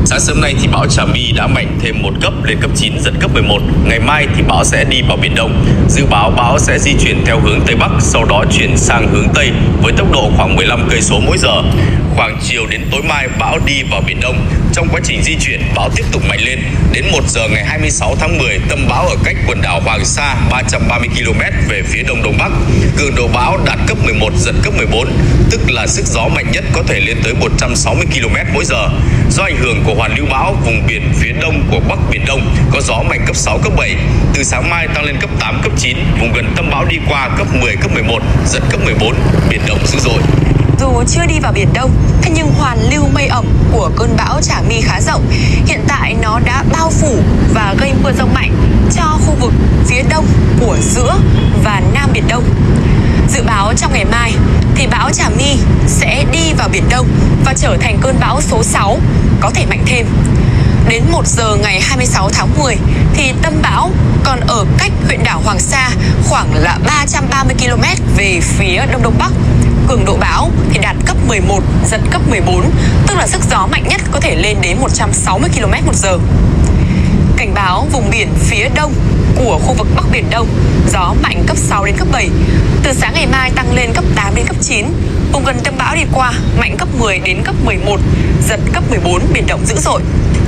Sáng sớm nay thì bão Trà My đã mạnh thêm một cấp lên cấp 9, giật cấp 11. Ngày mai thì bão sẽ đi vào Biển Đông. Dự báo bão sẽ di chuyển theo hướng Tây Bắc, sau đó chuyển sang hướng Tây với tốc độ khoảng 15 cây số mỗi giờ. Khoảng chiều đến tối mai bão đi vào Biển Đông. Trong quá trình di chuyển, bão tiếp tục mạnh lên. Đến 1 giờ ngày 26 tháng 10, tâm bão ở cách quần đảo Hoàng Sa 330 km về phía đông đông bắc. Cường độ bão đạt cấp 11, giật cấp 14, tức là sức gió mạnh nhất có thể lên tới 160 km mỗi giờ. Do ảnh hưởng của hoàn lưu bão, vùng biển phía đông của Bắc Biển Đông có gió mạnh cấp 6, cấp 7. Từ sáng mai tăng lên cấp 8, cấp 9, vùng gần tâm bão đi qua cấp 10, cấp 11, giật cấp 14, biển động dữ dội. Dù chưa đi vào Biển Đông, thế nhưng hoàn lưu mây ẩm của cơn bão Trà My khá rộng. Hiện tại nó đã bao phủ và gây mưa rông mạnh cho khu vực phía đông của giữa và Nam Biển Đông. Dự báo trong ngày mai thì bão Trà My sẽ đi vào Biển Đông và trở thành cơn bão số 6, có thể mạnh thêm. Đến 1 giờ ngày 26 tháng 10 thì tâm bão còn ở cách huyện đảo Hoàng Sa khoảng là 330 km về phía đông đông bắc. Cường độ bão thì đạt cấp 11, giật cấp 14, tức là sức gió mạnh nhất có thể lên đến 160 km/h. Cảnh báo vùng biển phía đông của khu vực Bắc Biển Đông, gió mạnh cấp 6 đến cấp 7. Từ sáng ngày mai tăng lên cấp 8 đến cấp 9. Vùng gần tâm bão đi qua mạnh cấp 10 đến cấp 11, giật cấp 14, biển động dữ dội.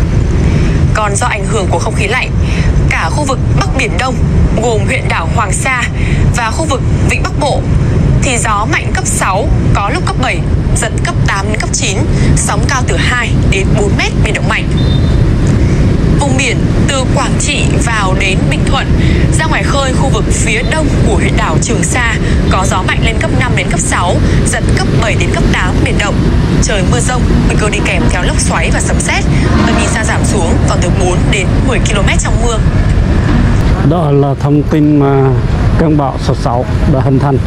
Còn do ảnh hưởng của không khí lạnh, cả khu vực Bắc Biển Đông gồm huyện đảo Hoàng Sa và khu vực Vịnh Bắc Bộ thì gió mạnh cấp 6, có lúc cấp 7, giật cấp 8 đến cấp 9, sóng cao từ 2 đến 4 mét, biển động mạnh. Vùng biển từ Quảng Trị vào đến Bình Thuận, ra ngoài khơi khu vực phía đông của huyện đảo Trường Sa có gió mạnh lên cấp 5 đến cấp 6, giật cấp 7 đến cấp 8, biển động. Trời mưa rông, nguy cơ đi kèm theo lốc xoáy và sấm sét. Tầm nhìn xa giảm xuống còn từ 4 đến 10 km trong mưa. Đó là thông tin mà cơn bão số 6 đã hình thành.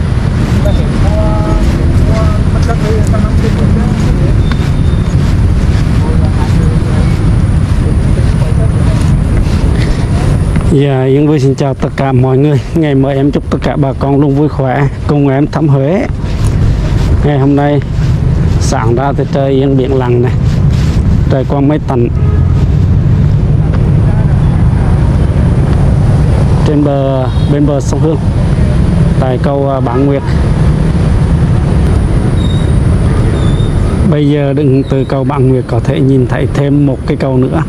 Dạ, Yên Vui xin chào tất cả mọi người. Ngày mới em chúc tất cả bà con luôn vui khỏe cùng em thăm Huế. Ngày hôm nay sáng ra thì trời yên biển lặng này, trời quang mây tạnh. Trên bên bờ sông Hương tại cầu Bản Nguyệt. Bây giờ đứng từ cầu Bản Nguyệt có thể nhìn thấy thêm một cái cầu nữa.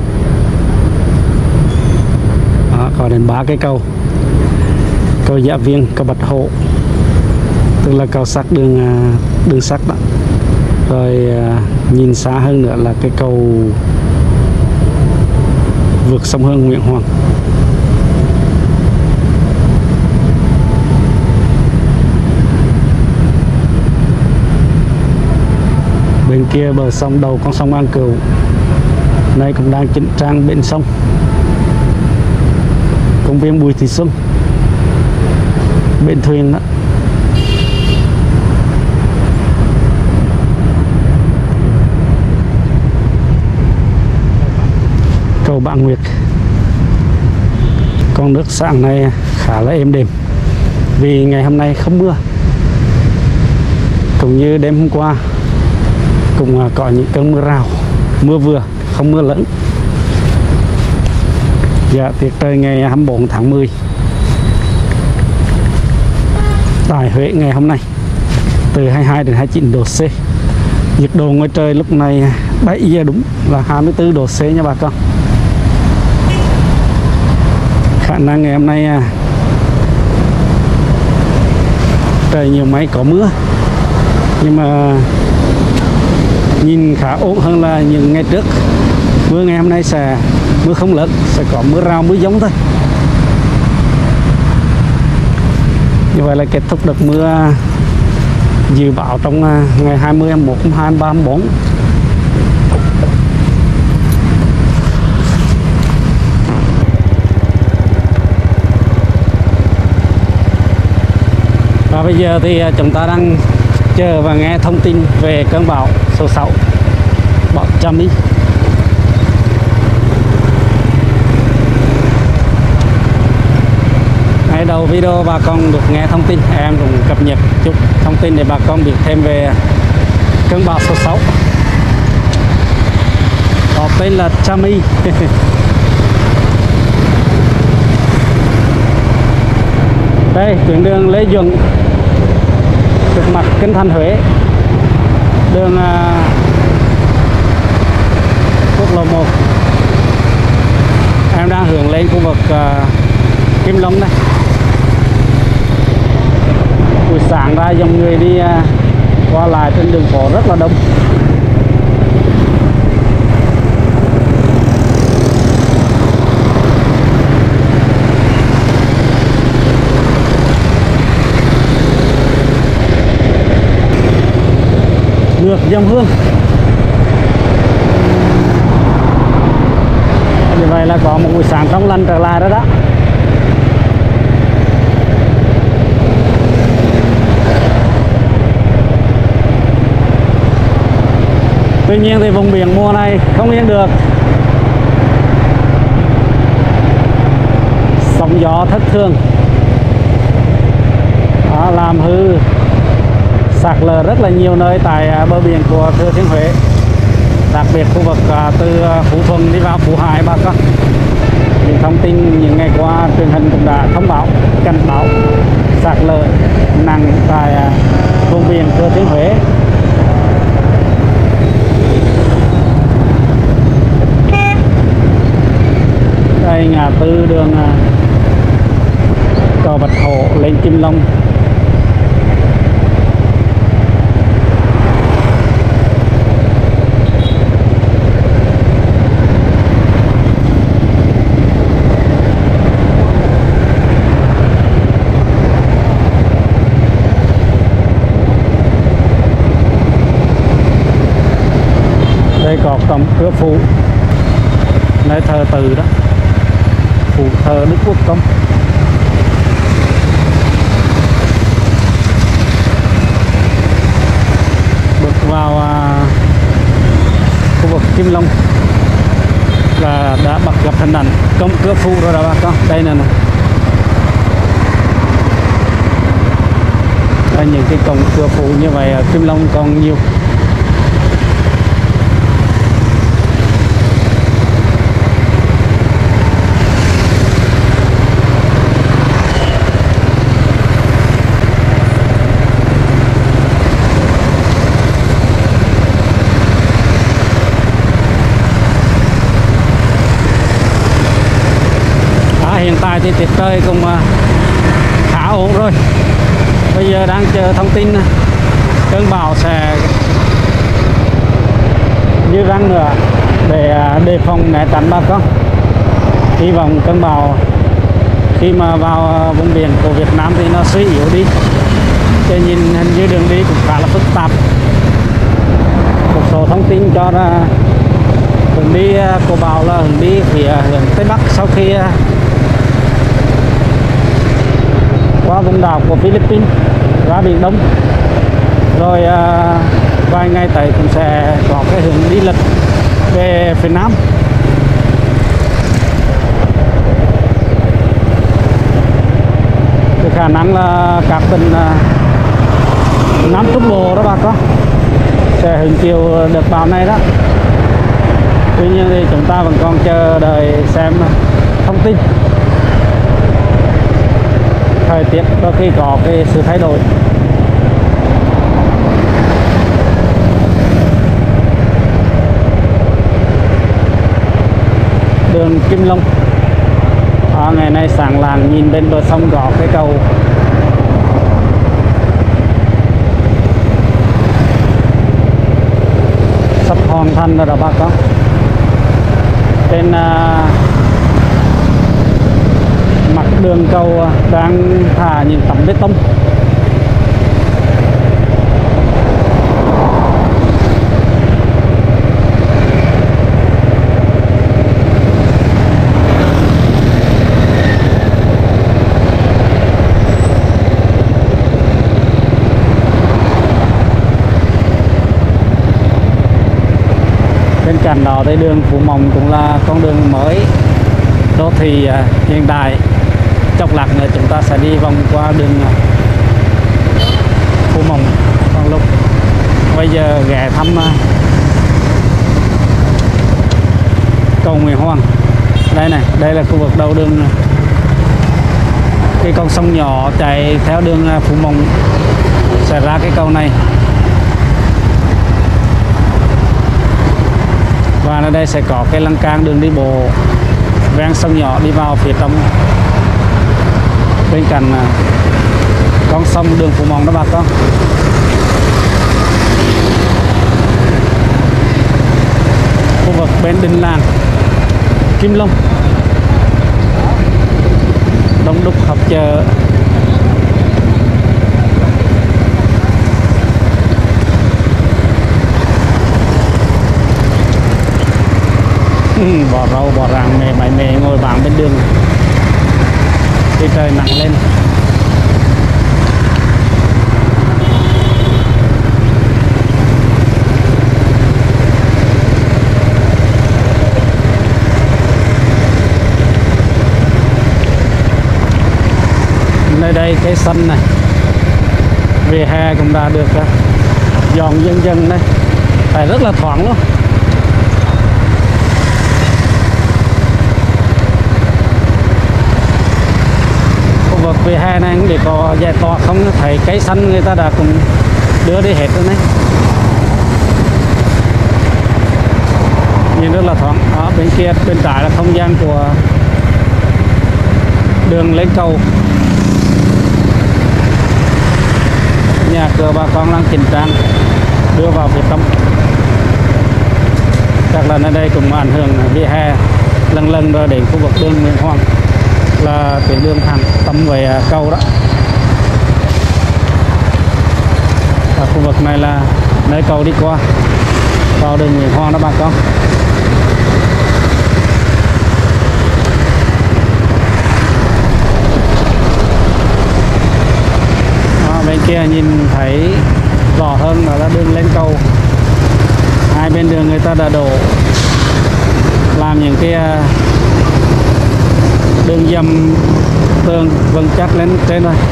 Đó, có đến 3 cái cầu. Cầu Dạ Viên, cầu Bạch Hổ, tức là cầu sắt đường sắt đó. Rồi nhìn xa hơn nữa là cái cầu vượt sông Hương Nguyễn Hoàng. Bên kia bờ sông đầu con sông An Cửu nay cũng đang chỉnh trang bên sông. Công viên Bùi Thị Xuân bên thuyền đó. Cầu Bản Nguyệt. Con nước sáng nay khá là êm đềm vì ngày hôm nay không mưa, cũng như đêm hôm qua cũng có những cơn mưa rào, mưa vừa, không mưa lớn. Dạ, tiết trời ngày 24 tháng 10 tại Huế ngày hôm nay từ 22 đến 29 độ C. Nhiệt độ ngoài trời lúc này 7 giờ đúng là 24 độ C nha bà con. Khả năng ngày hôm nay trời nhiều mây có mưa, nhưng mà nhìn khá ổn hơn là những ngày trước. Mưa ngày hôm nay sẽ mưa không lớn, sẽ có mưa rào mưa giống thôi. Như vậy là kết thúc đợt mưa dự báo trong ngày 20, 21, 22, 24. Và bây giờ thì chúng ta đang chờ và nghe thông tin về cơn bão số 6, bão Trà My. Ngay đầu video bà con được nghe thông tin, em cũng cập nhật chút thông tin để bà con biết thêm về cơn bão số 6. Có tên là Chami. Đây tuyến đường Lê Duẩn thuộc mặt Kinh Thành Huế, đường quốc lộ 1. Em đang hướng lên khu vực Kim Long này. Buổi sáng ra dòng người đi qua lại trên đường phố rất là đông. Ngược dòng hương. Như vậy là có một buổi sáng trong lành trở lại đó đó. Tuy nhiên thì vùng biển mùa này không yên được. Sóng gió thất thường đó, làm hư sạt lở rất là nhiều nơi tại bờ biển của Thừa Thiên Huế, đặc biệt khu vực từ Phú Thuận đi vào Phú Hải bà con. Những thông tin những ngày qua truyền hình cũng đã thông báo cảnh báo sạt lở nặng tại vùng biển Thừa Thiên Huế. Đây ngã tư đường cầu Bạch Hổ lên Kim Long. Đây có cổng Cửa Phụ, nơi thờ Từ đó, Phụ thờ Đức Quốc Công. Bước vào khu vực Kim Long là đã bắt gặp hình ảnh cổng Cửa Phụ rồi đó bà con. Đây nè, đây những cái cổng Cửa Phụ như vậy ở Kim Long còn nhiều. Hiện tại thì tiết trời cũng khá ổn rồi. Bây giờ đang chờ thông tin cơn bão sẽ như răng nữa để đề phòng né tránh bà con. Hy vọng cơn bão khi mà vào vùng biển của Việt Nam thì nó suy yếu đi. Cho nhìn hình như đường đi cũng khá là phức tạp. Một số thông tin cho ra hướng đi của bão là hướng đi phía hướng Tây Bắc sau khi qua vùng đảo của Philippines ra Biển Đông, rồi vài ngày tới cũng sẽ có cái hướng đi lệch về phía Nam. Cái khả năng là các tỉnh Nam Trung Bộ đó bà con sẽ hứng chịu đợt bão này đó. Tuy nhiên thì chúng ta vẫn còn chờ đợi xem thông tin thời tiết đôi khi có cái sự thay đổi. Đường Kim Long ngày nay sáng làng nhìn bên bờ sông có cái cầu sắp hoàn thành rồi đó bà con. Trên mặt đường cầu đang thả những tấm bê tông. Bên cạnh đó thì đường Phú Mộng cũng là con đường mới đô thị hiện đại. Chốc lát nữa chúng ta sẽ đi vòng qua đường Phú Mộng. Còn lúc bây giờ ghé thăm cầu Nguyễn Hoàng. Đây này, đây là khu vực đầu đường cái con sông nhỏ chạy theo đường Phú Mộng sẽ ra cái cầu này. Và ở đây sẽ có cái lan can đường đi bộ ven sông nhỏ đi vào phía trong bên cạnh con sông đường Phú Mộng đó bà con. Khu vực bên đình làng Kim Long, đông đúc họp chợ. Bò rau bò rang mề mày mề ngồi bán bên đường khi trời nặng lên. Nơi đây cái sân này, vỉa hè cũng đã được dọn dần dần đây, phải rất là thoáng luôn. Khu vực vỉa hè này cũng để có giải tỏa không thấy cây xanh người ta đã cũng đưa đi hết rồi đấy, nhìn rất là thoáng. Ở bên kia bên trái là không gian của đường lên cầu. Nhà cửa bà con đang chỉnh trang đưa vào phía trong. Chắc là nơi đây cũng ảnh hưởng vỉa hè lần rồi đến khu vực đường Nguyễn Hoàng là tuyến đường thẳng tầm về cầu đó. Và khu vực này là nơi cầu đi qua vào đường Nguyễn Hoàng đó bà con. Bên kia nhìn thấy rõ hơn đó là đường lên cầu. Hai bên đường người ta đã đổ làm những cái đường dầm tường vững chắc lên trên rồi.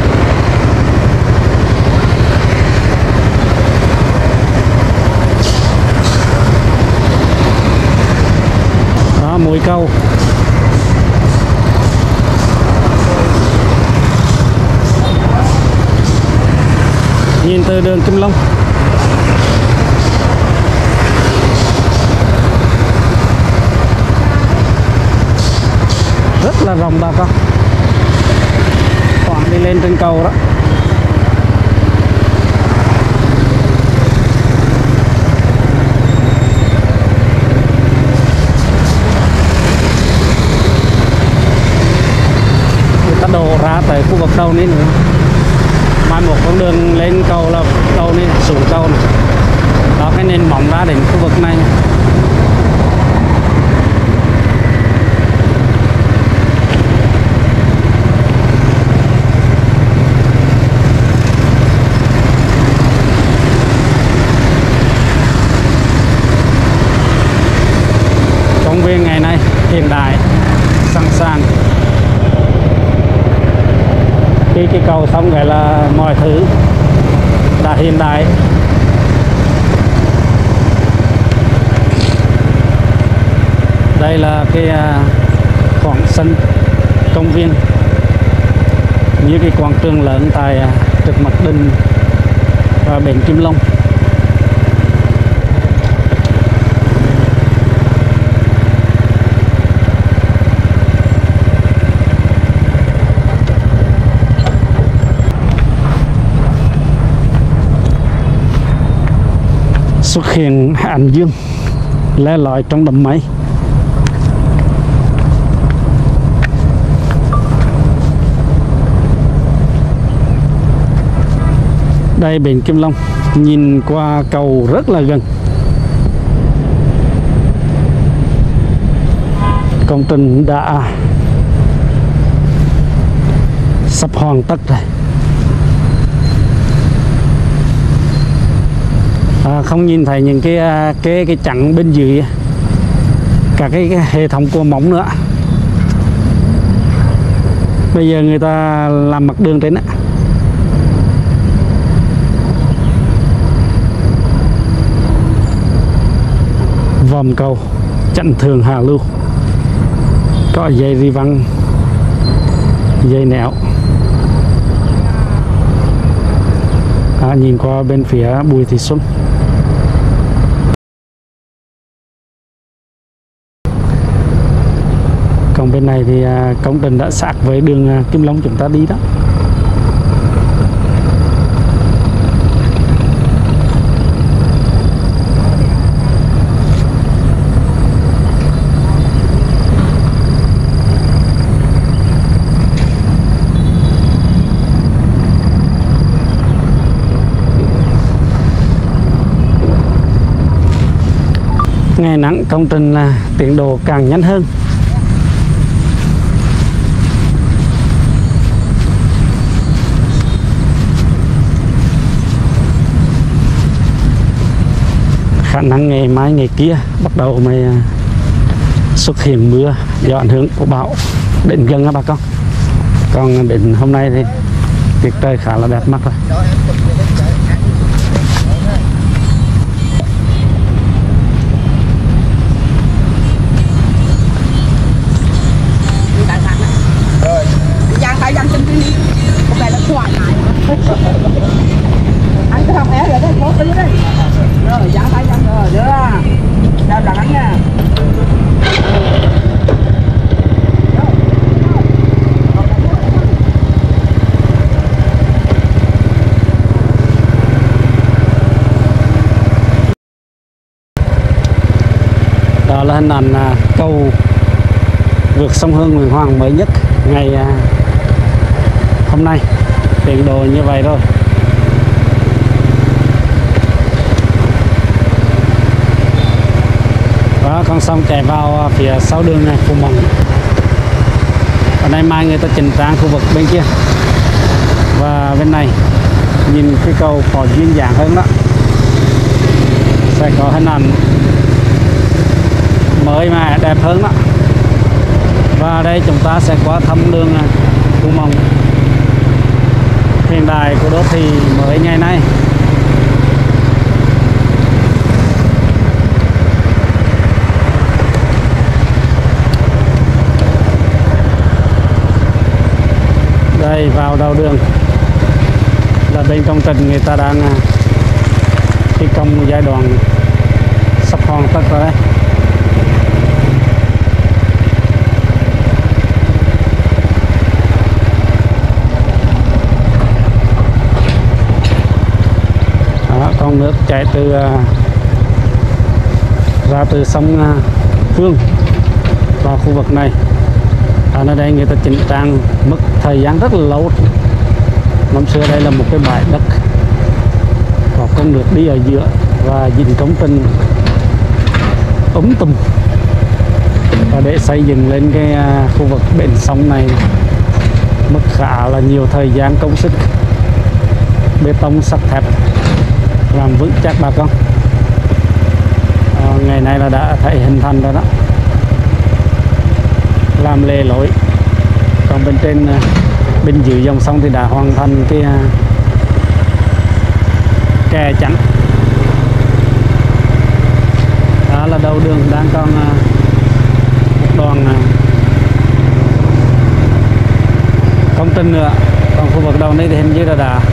Đó, mũi câu. Nhìn từ đường Kim Long rất là rộng bà con, khoảng đi lên trên cầu đó. Người ta đổ ra tới khu vực đầu này nữa. Mai một con đường lên cầu là đầu này xuống cầu này. Đó, cái nền móng ra đến khu vực này. Công viên ngày nay hiện đại sẵn sàng. Khi cái cầu xong vậy là mọi thứ đã hiện đại. Đây là cái khoảng sân công viên như cái quảng trường lớn tại trực mặt đình và bến Kim Long. Xuất hiện ảnh dương le lói trong đám mây. Đây bến Kim Long, nhìn qua cầu rất là gần. Công trình đã sắp hoàn tất rồi. Không nhìn thấy những cái chắn bên dưới, cả cái hệ thống cua móng nữa. Bây giờ người ta làm mặt đường trên á. Vòm cầu chặn thường hạ lưu, có dây ri văng, dây nẻo. Nhìn qua bên phía Bùi Thị Xuân. Còn bên này thì công trình đã sát với đường Kim Long chúng ta đi đó. Ngày nắng công trình là tiến độ càng nhanh hơn. Khả năng ngày mai ngày kia bắt đầu mới xuất hiện mưa do ảnh hưởng của bão đến gần á bà con. Còn đến hôm nay thì tiết trời khá là đẹp mắt rồi. Anh cứ học é rồi đấy, có tí đấy. Rồi, dán tay dán rồi, đưa ra. Chào đàn anh nha. Đó là hình ảnh cầu vượt sông Hương Nguyễn Hoàng mới nhất ngày hôm nay, tiến độ như vậy rồi. Đó, con sông chảy vào phía sau đường này, Phú Mộng. Ở đây mai người ta chỉnh trang khu vực bên kia, và bên này nhìn cái cầu có duyên dáng hơn đó, sẽ có hình ảnh mới mà đẹp hơn đó. Và đây chúng ta sẽ qua thăm đường Phú Mộng hiện đại của đô thị mới ngày nay. Đây vào đầu đường là bên công trình người ta đang thi công giai đoạn sắp hoàn tất rồi đấy. Con nước chảy ra từ sông Phương vào khu vực này. Ở đây người ta chỉnh trang mất thời gian rất là lâu. Năm xưa đây là một cái bãi đất có con nước đi ở giữa và dinh công trình tùm, và để xây dựng lên cái khu vực bên sông này mất khá là nhiều thời gian công sức, bê tông sắt thép làm vững chắc bà con. Ngày nay là đã thấy hình thành rồi đó, làm lề lối. Còn bên trên bên dưới dòng sông thì đã hoàn thành cái kè chắn. Đó là đầu đường đang còn một đoạn công trình nữa. Còn khu vực đầu này thì hình như là đã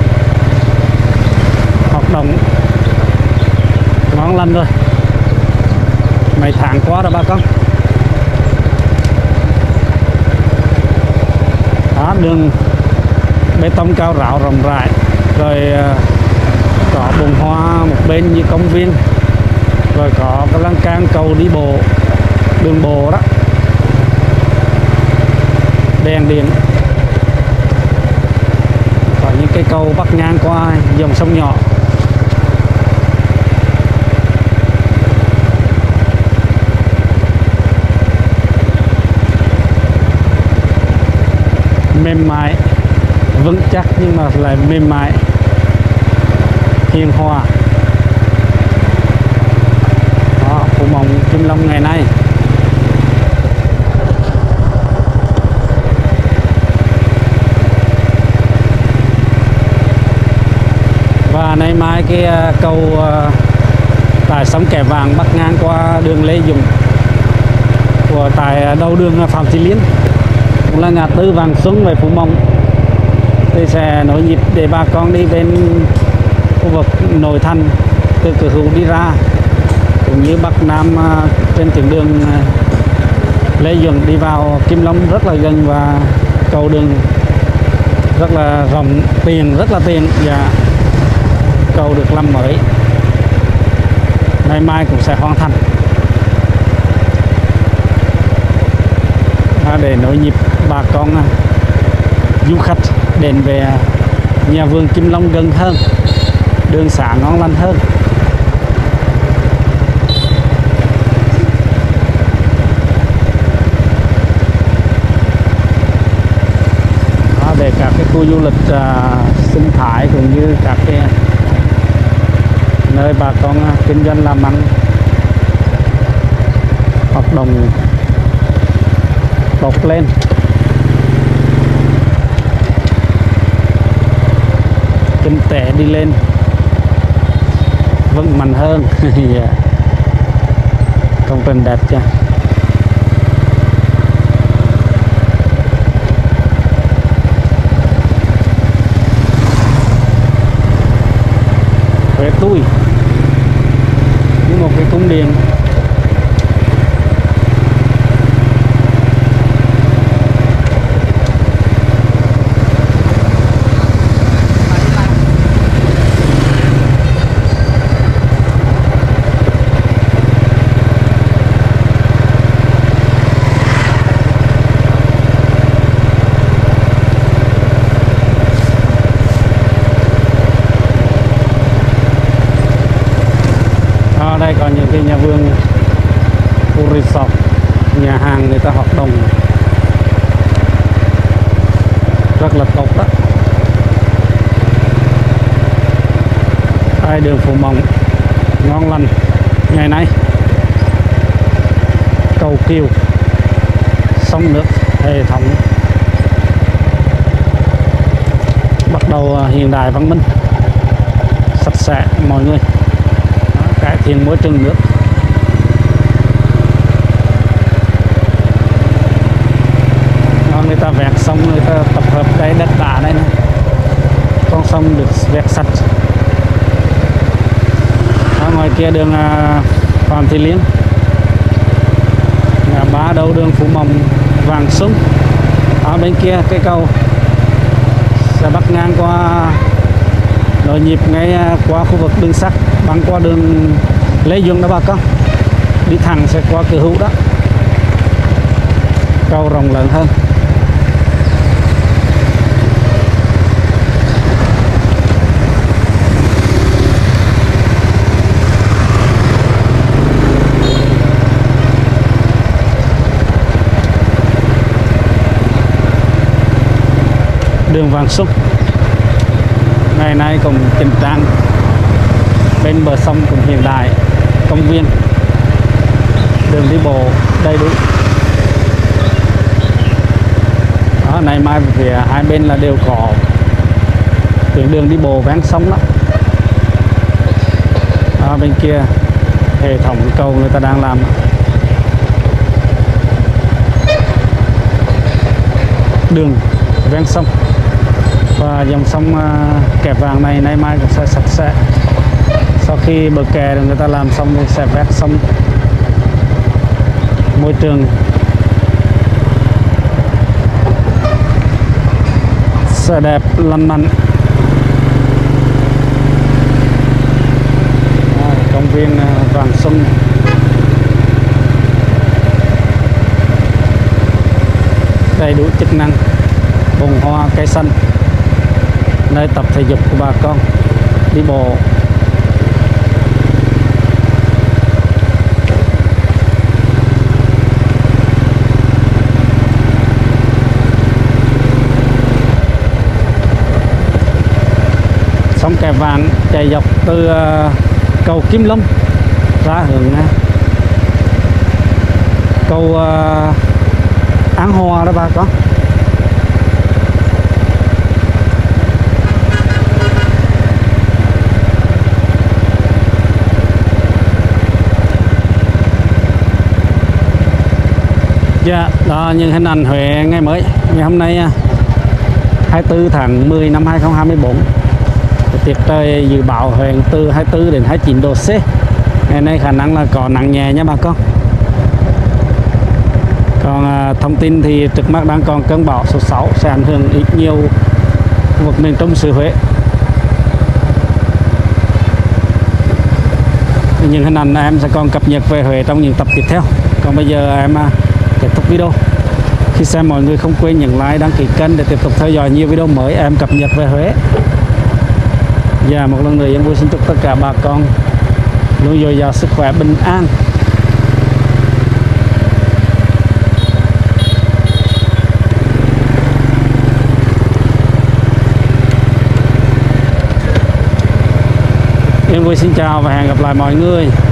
hoạt động ngon lành rồi, mấy tháng qua rồi bà con. Đó, đường bê tông cao ráo rộng rãi, rồi có bồn hoa một bên như công viên, rồi có cái lan can cầu đi bộ, đường bộ đó, đèn điện, có những cái cầu bắc ngang qua dòng sông nhỏ. Mềm mại, vững chắc nhưng mà lại mềm mại, hiền hòa. Đó, Phú Mộng Kim Long ngày nay. Và nay mai cái cầu tại sông Kẻ Vàng bắc ngang qua đường Lê Dùng gọi tại đầu đường Phạm Thị Liên, cũng là ngã tư Vàng Xuân về Phú Mông, thì sẽ nối nhịp để bà con đi bên khu vực nội thành từ cửa Hữu đi ra, cũng như Bắc Nam trên tuyến đường Lê Duẩn đi vào Kim Long rất là gần, và cầu đường rất là rộng, tiền rất là tiền, và cầu được làm mới, ngày mai cũng sẽ hoàn thành để nối nhịp bà con du khách đến về nhà vườn Kim Long gần hơn, đường xá ngon lành hơn. Để các cái khu du lịch sinh thái cũng như các cái nơi bà con kinh doanh làm ăn hoạt động tốt lên, kinh tế đi lên vững mạnh hơn. Công trình đẹp chưa? Huế Tui như một cái cung điện. Đây còn những cái nhà vườn, khu resort, nhà hàng người ta hoạt động rất là tốt đó. Đây đường Phú Mông ngon lành ngày nay, cầu Kiều, sông nước hệ thống bắt đầu hiện đại văn minh, sạch sẽ mọi người, cải thiện môi trường nước. Người ta vẹt sông, người ta tập hợp cái đất đá đây này, con sông được vẹt sạch. Ngoài kia đường Phạm Thị Liên, ngã ba đầu đường Phú Mông Vàng Xuân. Ở bên kia cái cầu sẽ bắt ngang qua nối nhịp ngay qua khu vực đường sắt, băng qua đường Lê Duẩn đó bà con, đi thẳng sẽ qua cửa Hữu đó, cầu rộng lớn hơn. Đường Vàng Xuân ngày nay cũng chỉnh trang, bên bờ sông cũng hiện đại, công viên, đường đi bộ đầy đủ. Đó, này mai phía hai bên là đều có tuyến đường đi bộ ven sông đó. Đó, bên kia hệ thống cầu người ta đang làm. Đường ven sông và dòng sông Kẹp Vàng này nay mai cũng sẽ sạch sẽ. Sau khi bờ kè người ta làm xong thì sẽ vét sông, môi trường sẽ đẹp lành mạnh. Công viên Vàng Xuân đầy đủ chức năng, bồn hoa cây xanh, nơi tập thể dục của bà con đi bộ. Sông Kẹp Vàng chạy dọc từ cầu Kim Long ra hướng cầu An Hòa đó bà con. Dạ, đó những hình ảnh Huế ngày mới. Ngày hôm nay 24 tháng 10 năm 2024. Tiết trời dự báo Huế từ 24 đến 29 độ C. Ngày nay khả năng là có nắng nhẹ nha bà con. Còn thông tin thì trước mắt đang còn cơn bão số 6 sẽ ảnh hưởng ít nhiều khu vực miền Trung xứ Huế. Những hình ảnh em sẽ còn cập nhật về Huế trong những tập tiếp theo. Còn bây giờ em kết thúc video. Khi xem mọi người không quên nhấn like, đăng ký kênh để tiếp tục theo dõi nhiều video mới em cập nhật về Huế. Và một lần nữa em vui xin chúc tất cả bà con luôn dồi dào sức khỏe, bình an. Em vui xin chào và hẹn gặp lại mọi người.